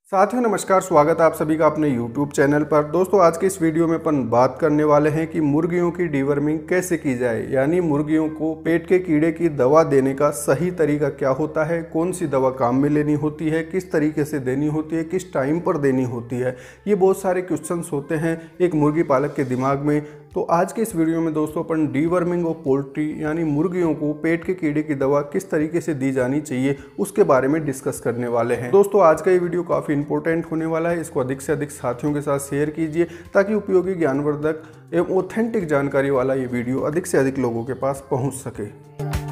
साथियों नमस्कार, स्वागत है आप सभी का अपने YouTube चैनल पर। दोस्तों आज के इस वीडियो में अपन बात करने वाले हैं कि मुर्गियों की डीवर्मिंग कैसे की जाए, यानी मुर्गियों को पेट के कीड़े की दवा देने का सही तरीका क्या होता है, कौन सी दवा काम में लेनी होती है, किस तरीके से देनी होती है, किस टाइम पर देनी होती है। ये बहुत सारे क्वेश्चंस होते हैं एक मुर्गी पालक के दिमाग में। तो आज के इस वीडियो में दोस्तों अपन डीवर्मिंग ऑफ पोल्ट्री यानी मुर्गियों को पेट के कीड़े की दवा किस तरीके से दी जानी चाहिए उसके बारे में डिस्कस करने वाले हैं। दोस्तों आज का ये वीडियो काफ़ी इंपॉर्टेंट होने वाला है, इसको अधिक से अधिक साथियों के साथ शेयर कीजिए ताकि उपयोगी, ज्ञानवर्धक एवं ऑथेंटिक जानकारी वाला ये वीडियो अधिक से अधिक लोगों के पास पहुँच सके।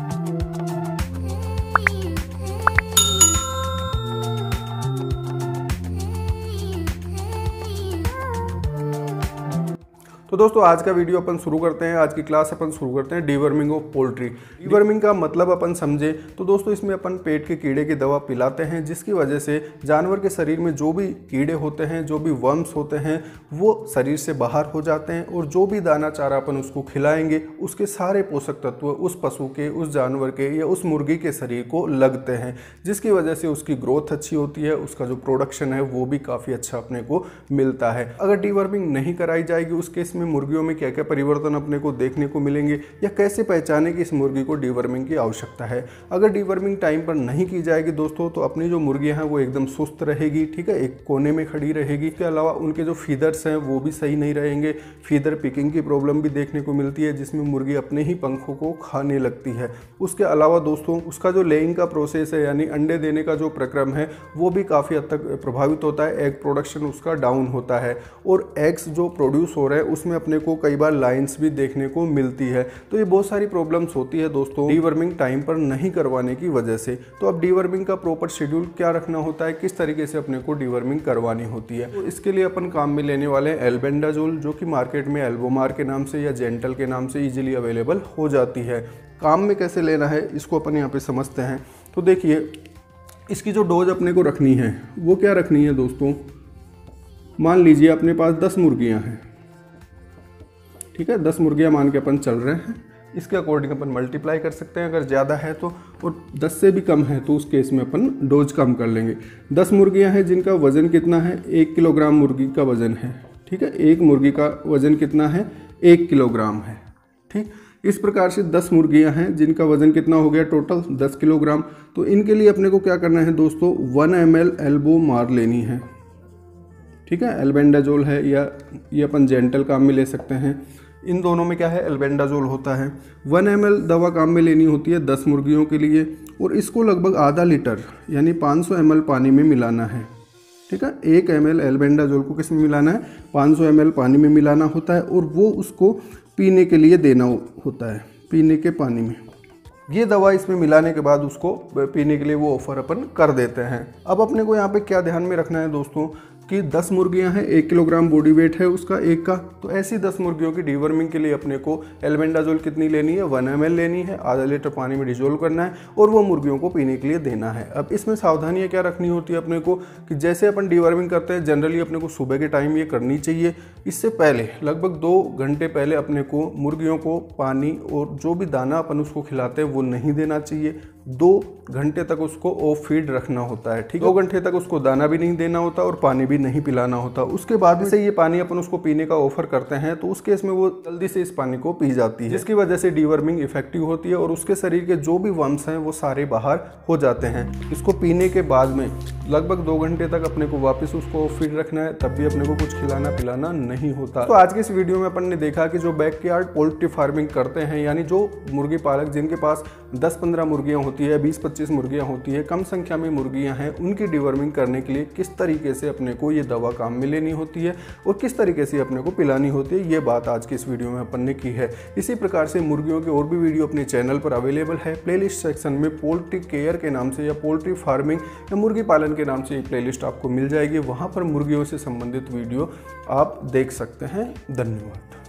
तो दोस्तों आज का वीडियो अपन शुरू करते हैं, आज की क्लास अपन शुरू करते हैं डीवर्मिंग ऑफ पोल्ट्री। डीवर्मिंग का मतलब अपन समझे तो दोस्तों इसमें अपन पेट के कीड़े की दवा पिलाते हैं, जिसकी वजह से जानवर के शरीर में जो भी कीड़े होते हैं, जो भी वर्म्स होते हैं, वो शरीर से बाहर हो जाते हैं और जो भी दाना चारा अपन उसको खिलाएंगे उसके सारे पोषक तत्व उस पशु के, उस जानवर के या उस मुर्गी के शरीर को लगते हैं, जिसकी वजह से उसकी ग्रोथ अच्छी होती है, उसका जो प्रोडक्शन है वो भी काफ़ी अच्छा अपने को मिलता है। अगर डीवर्मिंग नहीं कराई जाएगी उस केस में मुर्गियों में क्या क्या परिवर्तन अपने को देखने को मिलेंगे या कैसे पहचाने कि इस मुर्गी को डीवर्मिंग की आवश्यकता है। अगर डीवर्मिंग टाइम पर नहीं की जाएगी दोस्तों तो अपनी जो मुर्गियां हैं वो एकदम सुस्त रहेगी, ठीक है, एक कोने में खड़ी रहेगी। इसके अलावा उनके जो फीदर्स हैं वो भी सही नहीं रहेंगे। फीदर पिकिंग की प्रॉब्लम भी देखने को मिलती है, जिसमें मुर्गी अपने ही पंखों को खाने लगती है। उसके अलावा दोस्तों उसका जो लेइंग का प्रोसेस है यानी अंडे देने का जो प्रक्रम है वो भी काफ़ी हद तक प्रभावित होता है। एग प्रोडक्शन उसका डाउन होता है और एग्स जो प्रोड्यूस हो रहे हैं उसमें अपने को कई बार लाइंस भी देखने को मिलती है। तो ये बहुत सारी प्रॉब्लम्स होती है दोस्तों डीवर्मिंग टाइम पर नहीं करवाने की वजह से। तो अब डीवर्मिंग का प्रॉपर शेड्यूल क्या रखना होता है, किस तरीके से अपने को डीवर्मिंग करवानी होती है, तो इसके लिए अपन काम में लेने वाले हैं एल्बेंडाजोल, जो कि मार्केट में एल्बोमार के नाम से या जेंटल के नाम से इजीली अवेलेबल हो जाती है। काम में कैसे लेना है इसको अपन यहाँ पे समझते हैं। तो देखिए इसकी जो डोज अपने को रखनी है वो क्या रखनी है दोस्तों। मान लीजिए अपने पास 10 मुर्गियाँ हैं, ठीक है, 10 मुर्गियाँ मान के अपन चल रहे हैं। इसके अकॉर्डिंग अपन मल्टीप्लाई कर सकते हैं, अगर ज़्यादा है तो, और 10 से भी कम है तो उस केस में अपन डोज कम कर लेंगे। 10 मुर्गियाँ हैं जिनका वज़न कितना है, 1 किलोग्राम मुर्गी का वज़न है, ठीक है, एक मुर्गी का वज़न कितना है, 1 किलोग्राम है, ठीक। इस प्रकार से 10 मुर्गियाँ हैं जिनका वज़न कितना हो गया टोटल 10 किलोग्राम। तो इनके लिए अपने को क्या करना है दोस्तों, 1 ml एल्बोमार लेनी है, ठीक है, एल्बेंडाजोल है या ये अपन जेंटल काम में ले सकते हैं। इन दोनों में क्या है, एल्बेंडाजोल होता है। 1 ml दवा काम में लेनी होती है 10 मुर्गियों के लिए और इसको लगभग आधा लीटर यानी 500 ml पानी में मिलाना है, ठीक है। 1 ml एल्बेंडाजोल को किस में मिलाना है, 500 ml पानी में मिलाना होता है और वो उसको पीने के लिए देना होता है, पीने के पानी में। ये दवा इसमें मिलाने के बाद उसको पीने के लिए वो ऑफर अपन कर देते हैं। अब अपने को यहाँ पे क्या ध्यान में रखना है दोस्तों कि 10 मुर्गियां हैं, 1 किलोग्राम बॉडी वेट है उसका एक का। तो ऐसी 10 मुर्गियों की डीवर्मिंग के लिए अपने को एल्बेंडाजोल कितनी लेनी है, 1 ml लेनी है, आधा लीटर पानी में डिजोल्व करना है और वो मुर्गियों को पीने के लिए देना है। अब इसमें सावधानियां क्या रखनी होती है अपने को कि जैसे अपन डीवर्मिंग करते हैं जनरली अपने को सुबह के टाइम ये करनी चाहिए। इससे पहले लगभग 2 घंटे पहले अपने को मुर्गियों को पानी और जो भी दाना अपन उसको खिलाते हैं वो नहीं देना चाहिए। 2 घंटे तक उसको ऑफ फीड रखना होता है, ठीक है। 2 घंटे तक उसको दाना भी नहीं देना होता और पानी भी नहीं पिलाना होता। उसके बाद में से ये पानी अपन उसको पीने का ऑफर करते हैं तो उस केस में वो जल्दी से इस पानी को पी जाती है, जिसकी वजह से डीवर्मिंग इफेक्टिव होती है और उसके शरीर के जो भी वर्म्स हैं वो सारे बाहर हो जाते हैं। इसको पीने के बाद में लगभग 2 घंटे तक अपने को वापस उसको ऑफ फीड रखना है, तब भी अपने को कुछ खिलाना पिलाना नहीं होता। तो आज के इस वीडियो में अपन ने देखा कि जो बैकयार्ड पोल्ट्री फार्मिंग करते हैं यानी जो मुर्गी पालक जिनके पास 10-15 मुर्गियाँ होती है, 20-25 मुर्गियाँ होती है, कम संख्या में मुर्गियाँ हैं, उनकी डीवर्मिंग करने के लिए किस तरीके से अपने को ये दवा काम में लेनी होती है और किस तरीके से अपने को पिलानी होती है, ये बात आज की इस वीडियो में अपन ने की है। इसी प्रकार से मुर्गियों के और भी वीडियो अपने चैनल पर अवेलेबल है। प्लेलिस्ट सेक्शन में पोल्ट्री केयर के नाम से या पोल्ट्री फार्मिंग या मुर्गी पालन के नाम से एक प्लेलिस्ट आपको मिल जाएगी, वहाँ पर मुर्गियों से संबंधित वीडियो आप देख सकते हैं। धन्यवाद।